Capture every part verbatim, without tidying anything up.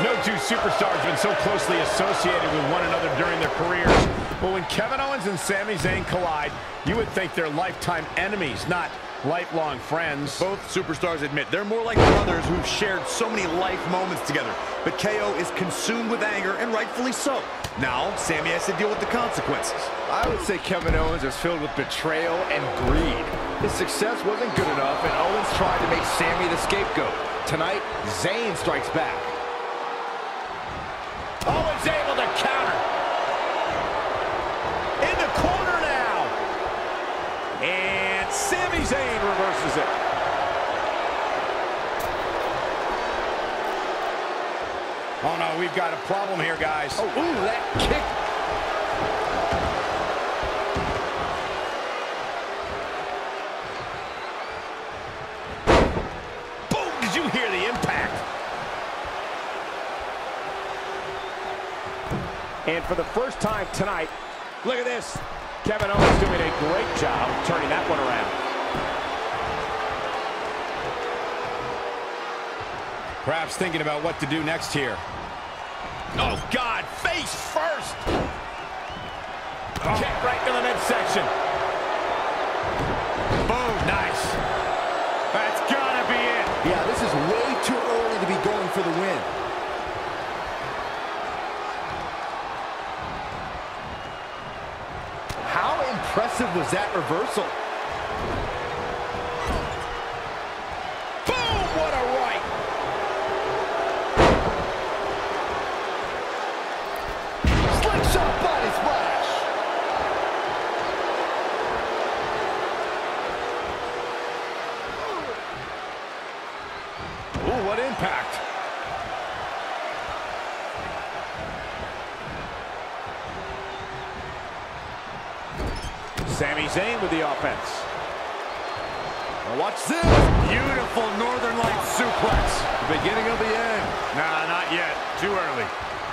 No two superstars have been so closely associated with one another during their careers. But when Kevin Owens and Sami Zayn collide, you would think they're lifetime enemies, not lifelong friends. Both superstars admit they're more like brothers who've shared so many life moments together. But K O is consumed with anger, and rightfully so. Now, Sami has to deal with the consequences. I would say Kevin Owens is filled with betrayal and greed. His success wasn't good enough, and Owens tried to make Sami the scapegoat. Tonight, Zayn strikes back. Owens able to counter. In the corner now. And Sami Zayn reverses it. Oh no, we've got a problem here, guys. Oh, ooh, that kick. Boom, did you hear the impact? And for the first time tonight, look at this. Kevin Owens doing a great job turning that one around. Perhaps thinking about what to do next here. Oh, God, face first. Oh. Kick right to the midsection. Boom, nice. That's gotta be it. Yeah, this is way too early to be going for the win. How impressive was that reversal? Boom, what a right. Slingshot body splash. Ooh, what impact. Sami Zayn with the offense. Now watch this. Beautiful Northern Lights suplex. The beginning of the end. Nah, not yet. Too early.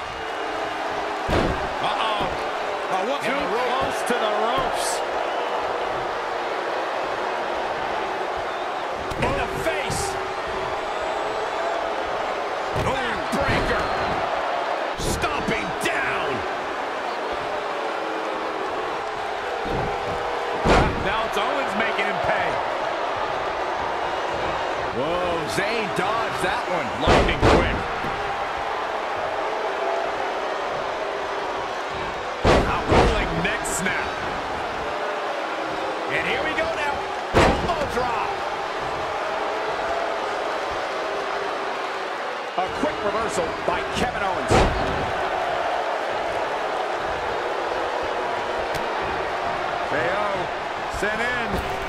Uh-oh. Oh, what? Too close to the ropes. In the face. Backbreaker. Stomping down. Now it's Owens making him pay. Whoa, Zayn dodged that one. Lightning quick. A rolling neck snap. And here we go now. Elbow drop. A quick reversal by Kevin Owens. K O sent in.